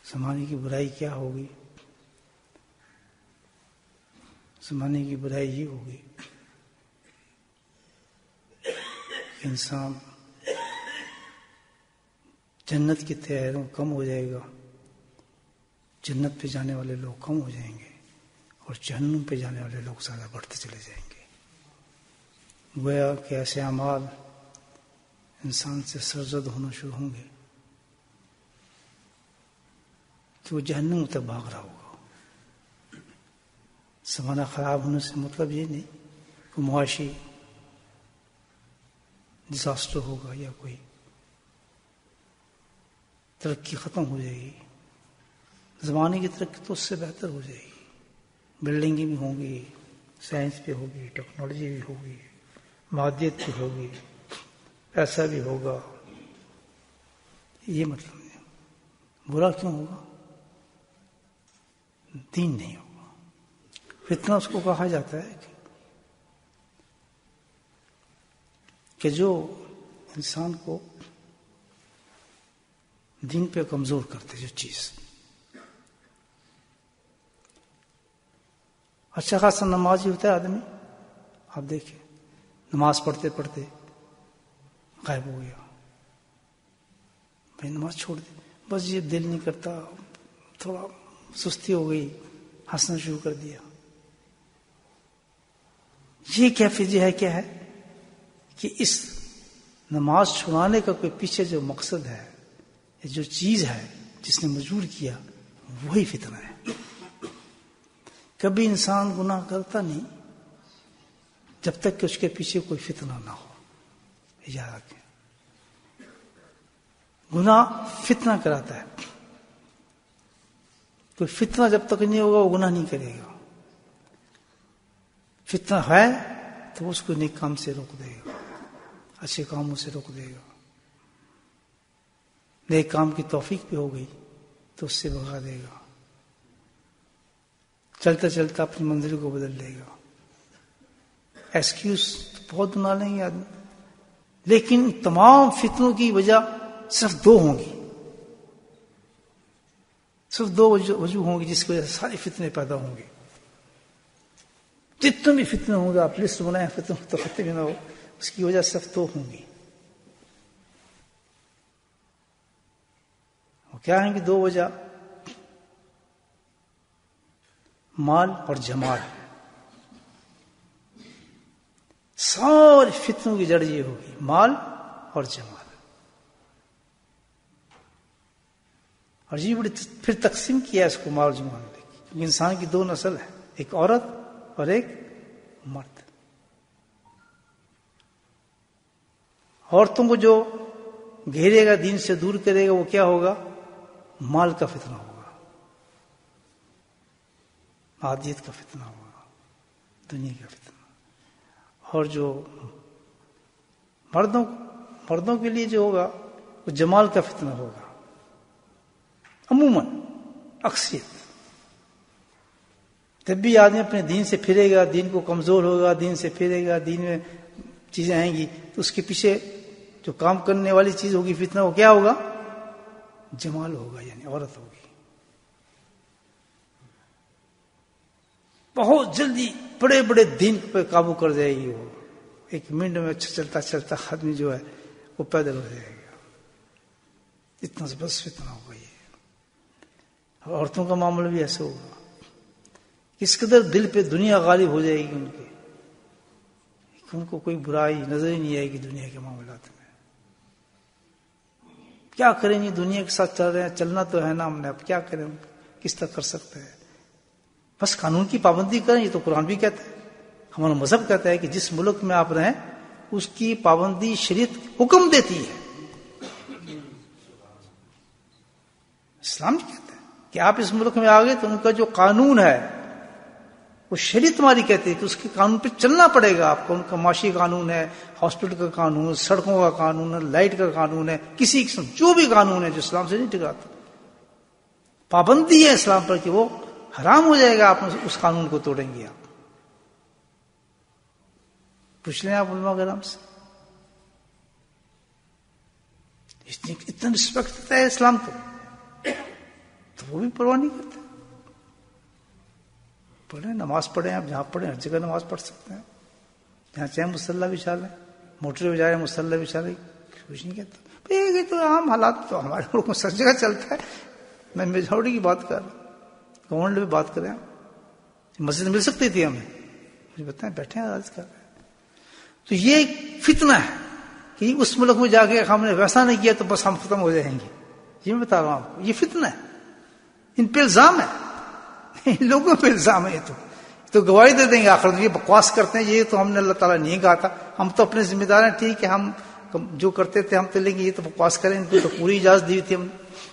زمانے کی برائی کیا ہوگی؟ زمانے کی برائی یہ ہوگی کہ انسان جنت کی تیاریوں کم ہو جائے گا، جنت پہ جانے والے لوگ کم ہو جائیں گے اور جہنم پہ جانے والے لوگ زیادہ بڑھتے چلے جائیں گے۔ گویا کہ ایسے اعمال انسان سے سرزد ہونا شروع ہوں گے کہ وہ جہنم تک بھاگ رہا ہوگا۔ زمانہ خراب ہونے سے مطلب یہ نہیں کہ معاشی ڈیزاسٹر ہوگا یا کوئی ترقی ختم ہو جائے گی۔ زمانے کی ترقی تو اس سے بہتر ہو جائے گی، بلڈنگیں بھی ہوں گی، سائنس بھی ہوگی، ٹیکنالوجی بھی ہوگی، مادیت بھی ہوگی، پیسہ بھی ہوگا۔ یہ مطلب نہیں، برا کیوں ہوگا؟ دین نہیں ہوگا۔ فتنہ اس کو کہا جاتا ہے کہ جو انسان کو دین پہ کمزور کرتے، جو چیز اچھا خاصا نمازی ہوتا ہے آدمی، آپ دیکھیں نماز پڑھتے پڑھتے غائب ہو گیا، بھائی نماز چھوڑ دی، بس یہ دل نہیں کرتا، تھوڑا سستی ہو گئی، ہنسنا شروع کر دیا۔ یہ کیفیت ہے کیا ہے کہ اس نماز چھڑانے کا کوئی پیچھے جو مقصد ہے، جو چیز ہے جس نے مجبور کیا، وہی فتنہ ہے۔ کبھی انسان گناہ کرتا نہیں جب تک کہ اس کے پیچھے کوئی فتنہ نہ ہو۔ یاد رکھیں، گناہ فتنہ کراتا ہے، کوئی فتنہ جب تک نہیں ہوگا وہ گناہ نہیں کرے گا۔ فتنہ ہے تو اس کو نیک کام سے روک دے گا، اچھے کاموں سے روک دے گا۔ نیک کام کی توفیق بھی ہو گئی تو اس سے بھگا دے گا، چلتا چلتا اپنی منزل کو بدل دے گا۔ ایکسکیوز بہت بنا لیں گے آدمی، لیکن تمام فتنوں کی وجہ صرف دو ہوں گی، صرف دو وجوہ ہوں گی جس کی وجہ سے سارے فتنے پیدا ہوں گے۔ جتنے بھی فتنے ہوں گے، آپ لسٹ بنائیں فتنوں تو ختم ہی نہ ہو، اس کی وجہ صرف دو ہوں گی۔ وہ کیا ہیں کہ دو وجہ؟ مال اور جمال۔ سارے فتنوں کی جڑ یہ ہوگی، مال اور جمال۔ اور یہ بڑی پھر تقسیم کیا ہے اس کو مال جمال نے، کیونکہ انسان کی دو نسل ہے، ایک عورت اور ایک مرد۔ عورتوں کو جو گھیرے گا، دین سے دور کرے گا، وہ کیا ہوگا؟ مال کا فتنہ ہوگا، عادیت کا فتنہ ہوگا، دنیا کا فتنہ۔ اور جو مردوں کے لیے جو ہوگا وہ جمال کا فتنہ ہوگا، عموماً اکثریت۔ جب بھی آدمی اپنے دین سے پھرے گا، دین کو کمزور ہوگا، دین سے پھرے گا، دین میں چیزیں آئیں گی تو اس کے پیچھے جو کام کرنے والی چیز ہوگی فتنہ، وہ کیا ہوگا؟ جمال ہوگا، یعنی عورت ہوگی۔ بہت جلدی بڑے بڑے دین پہ قابو کر جائے گی وہ، ایک منٹ میں اچھا چلتا چلتا آدمی جو ہے وہ پیدل ہو جائے گا، اتنا زبردست فتنہ ہوگا یہ۔ اور عورتوں کا معاملہ بھی ایسا ہوگا، کس قدر دل پہ دنیا غالب ہو جائے گی ان کے، ان کو کوئی برائی نظر ہی نہیں آئے گی دنیا کے معاملات میں۔ کیا کریں گے؟ دنیا کے ساتھ چل رہے ہیں، چلنا تو ہے نا ہم نے، اب کیا کریں، کس طرح کر سکتے ہیں؟ بس قانون کی پابندی کریں، یہ تو قرآن بھی کہتا ہے، ہمارا مذہب کہتا ہے کہ جس ملک میں آپ رہیں اس کی پابندی شریعت حکم دیتی ہے۔ اسلام بھی کہتا ہے کہ آپ اس ملک میں آ گئے تو ان کا جو قانون ہے وہ شریعت تمہاری کہتی ہے کہ اس کے قانون پہ چلنا پڑے گا آپ کو۔ ان کا معاشی قانون ہے، ہاسپٹل کا قانون، سڑکوں کا قانون ہے، لائٹ کا قانون ہے، کسی قسم جو بھی قانون ہے جو اسلام سے نہیں ٹکراتا، پابندی ہے اسلام پر کہ وہ حرام ہو جائے گا آپ اس قانون کو توڑیں گے۔ آپ پوچھ لیں آپ علماء کرام سے، اتنا رسپیکٹ دیتا ہے اسلام تو وہ بھی پرواہ نہیں کرتے. پڑھیں, نماز پڑھیں, آپ جہاں پڑھیں ہر جگہ نماز پڑھ سکتے ہیں, جہاں چاہے مسلح بچھا لیں, موٹر بجائے مسلح بچھا لیں, کچھ نہیں کہتے. یہ تو عام حالات تو ہمارے ملک میں سب جگہ چلتا ہے. میں میجورٹی کی بات کر رہا ہوں, گورنمنٹ بھی بات کریں. مسجد مل سکتی تھی ہمیں, مجھے بتائیں, بیٹھے ہیں آج کر رہے ہیں. تو یہ ایک فتنہ ہے کہ اس ملک میں جا کے ہم نے ویسا نہیں کیا تو بس ہم ختم ہو جائیں گے. یہ میں بتا رہا ہوں آپ کو, یہ فتنہ ہے, ان پہ الزام ہے, ان لوگوں پہ الزام ہے. یہ تو گواہی دے دیں گے آخر, یہ بکواس کرتے ہیں, یہ تو ہم نے اللہ تعالیٰ نہیں کہا تھا, ہم تو اپنے ذمہ دار ہیں, ٹھیک ہے ہم جو کرتے تھے ہم تو, لیکن یہ تو بکواس کریں, ان کو تو پوری اجازت دی تھی ہم نے.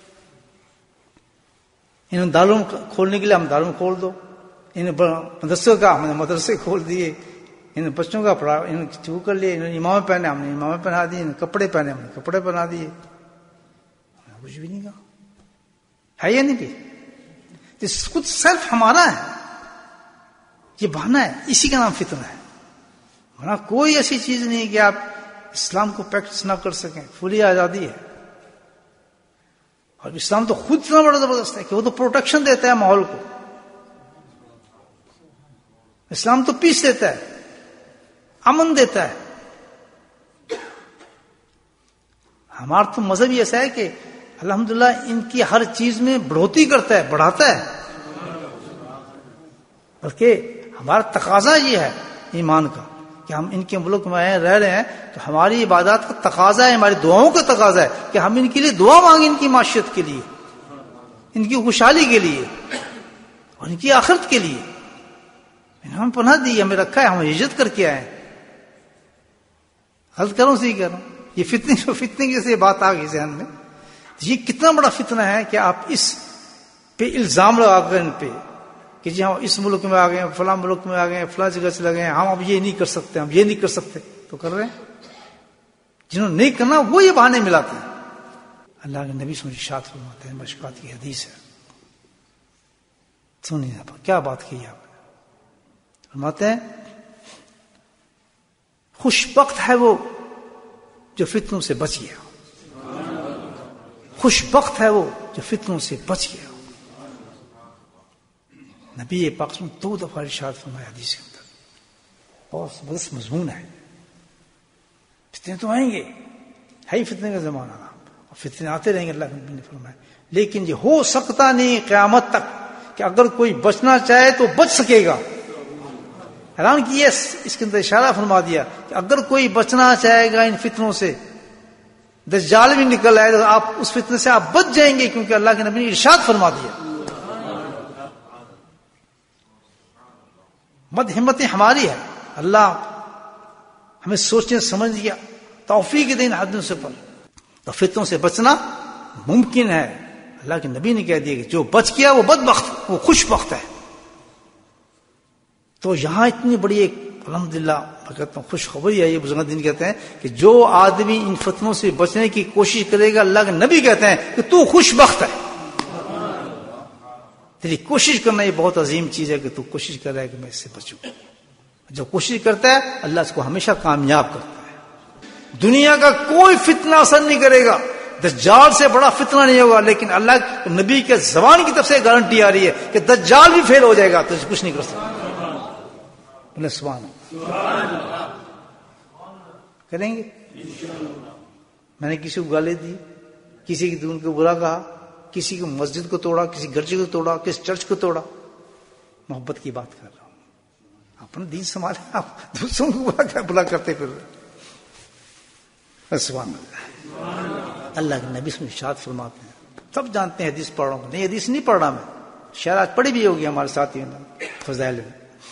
انہوں نے دارالعلوم کھولنے کے لیے, ہم دارالعلوم کھول دو. انہیں مدرسوں کا, ہم نے مدرسے کھول دیے. انہیں بچوں کا پڑھا, انہوں نے چو کر لیے. انہوں نے امامیں پہنے, ہم نے امامیں پہنا دیے. انہوں نے کپڑے پہنے, ہم نے کپڑے پہنا دیے. کچھ بھی نہیں کہا ہے یا نہیں بھی. خود سیلف ہمارا ہے, یہ بہانا ہے, اسی کا نام فتنہ ہے. ورنہ کوئی ایسی چیز نہیں کہ آپ اسلام کو پریکٹس نہ کر سکیں. فلی آزادی ہے. اور اسلام تو خود اتنا بڑا زبردست ہے کہ وہ تو پروٹیکشن دیتا ہے ماحول کو. اسلام تو پیس دیتا ہے, امن دیتا ہے. ہمارا تو مذہب ہی ایسا ہے کہ الحمدللہ ان کی ہر چیز میں بڑھوتری کرتا ہے, بڑھاتا ہے. بلکہ ہمارا تقاضا یہ ہے ایمان کا کہ ہم ان کے ملک میں رہ رہے ہیں تو ہماری عبادات کا تقاضا ہے, ہماری دعاؤں کا تقاضا ہے کہ ہم ان کے لیے دعا مانگیں, ان کی معیشت کے لیے, ان کی خوشحالی کے لیے اور ان کی آخرت کے لیے. ہم پناہ دی, ہمیں رکھا ہے, ہم ہجرت کر کے آئے ہیں. غلط کروں صحیح کر رہا ہوں. یہ فتنے کی سے بات آ گئی ذہن میں. یہ کتنا بڑا فتنہ ہے کہ آپ اس پہ الزام لگا کر ان پہ کہ جی ہم اس ملک میں آ گئے ہیں, فلاں ملک میں آ گئے ہیں, فلاں جگہ سے لگے ہیں, ہم اب یہ نہیں کر سکتے, ہم یہ نہیں کر سکتے. تو کر رہے ہیں. جنہوں نے نہیں کرنا وہ یہ بہانے ملاتے ہیں. اللہ کے نبی سے ارشاد فرماتے ہیں, مشکات کی حدیث ہے, سنیے کیا بات کی آپ نے. فرماتے ہیں خوش بخت ہے وہ جو فتنوں سے بچ گیا, خوش بخت ہے وہ جو فتنوں سے بچ گیا. نبی پاک نے 2 دفعہ ارشاد فرمایا حدیث کے اندر, بہت زبردست مضمون ہے. فتنے تو آئیں گے, ہے ہی فتنے کا زمانہ, اور فتنے آتے رہیں گے. اللہ کے نبی نے فرمایا لیکن یہ ہو سکتا نہیں قیامت تک کہ اگر کوئی بچنا چاہے تو بچ سکے گا. حیران کیے اس کے اندر اشارہ فرما دیا کہ اگر کوئی بچنا چاہے گا ان فتنوں سے, دجال بھی نکل آئے تو آپ اس فتنے سے آپ بچ جائیں گے, کیونکہ اللہ کے نبی نے ارشاد فرما دیا. مد ہمتیں ہماری ہے, اللہ ہمیں سوچنے سمجھنے کی توفیق دیں حدوں سے پر. تو فتنوں سے بچنا ممکن ہے. اللہ کے نبی نے کہہ دیا کہ جو بچ گیا وہ بدبخت, وہ خوش بخت ہے. تو یہاں اتنی بڑی ایک الحمدللہ میں کہتا ہوں خوشخبری ہے. یہ بزرگ دین کہتے ہیں کہ جو آدمی ان فتنوں سے بچنے کی کوشش کرے گا, اللہ کے نبی کہتے ہیں کہ تو خوش بخت ہے. تیری کوشش کرنا یہ بہت عظیم چیز ہے کہ تو کوشش کر رہا ہے کہ میں اس سے بچوں. جو کوشش کرتا ہے اللہ اس کو ہمیشہ کامیاب کرتا ہے. دنیا کا کوئی فتنہ اثر نہیں کرے گا, دجال سے بڑا فتنہ نہیں ہوگا, لیکن اللہ نبی کے زبان کی طرف سے گارنٹی آ رہی ہے کہ دجال بھی فیل ہو جائے گا تو کچھ نہیں کر سکتا. سبحان اللہ کریں گے. میں نے کسی کو گالی دی, کسی کی دین کو برا کہا, کسی کی مسجد کو توڑا, کسی گرجے کو توڑا, کسی چرچ کو توڑا. محبت کی بات کر رہا ہوں. اپنا دین سنبھالے, آپ دوسروں کو بلا کرتے پھر. سبحان اللہ. اللہ کے نبی سے ارشاد فرماتے ہیں, سب جانتے ہیں, حدیث پڑھ رہا ہوں, نہیں حدیث نہیں پڑھ رہا میں, شاید آج پڑھی بھی ہوگی ہمارے ساتھیوں نے فضائل میں.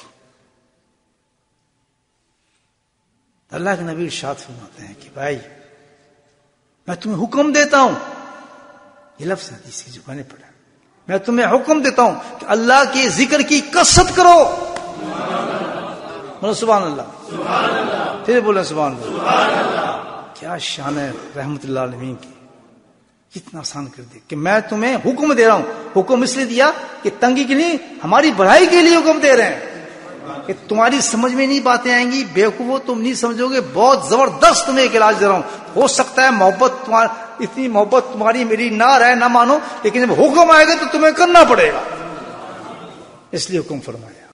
اللہ کے نبی ارشاد فرماتے ہیں کہ بھائی میں تمہیں حکم دیتا ہوں, یہ لفظ حدیث کی جو میں نے پڑھا, میں تمہیں حکم دیتا ہوں کہ اللہ کے ذکر کی کثرت کرو. سبحان اللہ. پھر بولے سبحان اللہ. کیا شان ہے رحمت اللہ عالمین کی, کتنا آسان کر دیا کہ میں تمہیں حکم دے رہا ہوں. حکم اس لیے دیا کہ تنگی کے لیے, ہماری بڑھائی کے لیے حکم دے رہے ہیں. کہ تمہاری سمجھ میں نہیں باتیں آئیں گی، بیوقوفو تم نہیں سمجھو گے، بہت زبردست تمہیں ایک علاج دے رہا ہوں. ہو سکتا ہے محبت اتنی محبت تمہاری میری نہ رہے، نہ مانو، لیکن جب حکم آئے گا تو تمہیں کرنا پڑے گا، اس لیے حکم فرمایا.